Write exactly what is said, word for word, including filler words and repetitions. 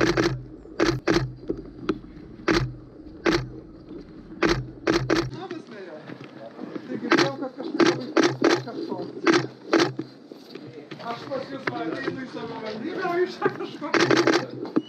Labas, mere. Tai girdėjau, kad kažkas labai kažko. Aš pas jūs ateinu į savivaldybę, o iš čia kažko.